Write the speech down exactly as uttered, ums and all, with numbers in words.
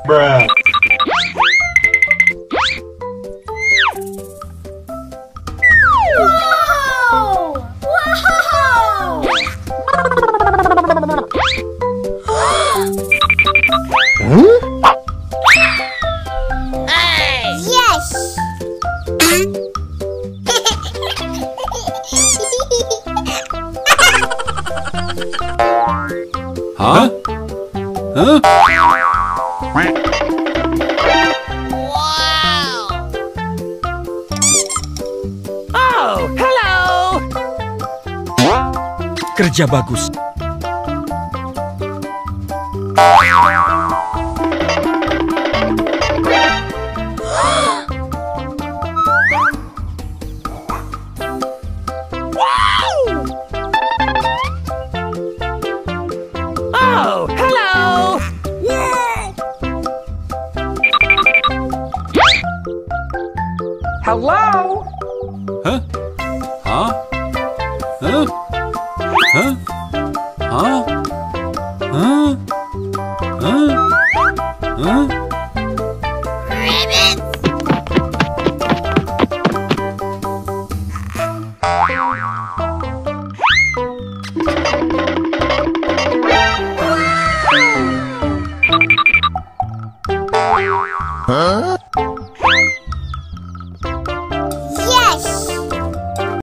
Bruh. Whoa! Wow! Hey! Yes! Huh? Huh? Wow! Oh, hello! Kerja bagus. Oh, hello! Hello? Huh? Huh? Huh? Huh? Huh? Huh? Huh? Huh? Rabbit! Huh?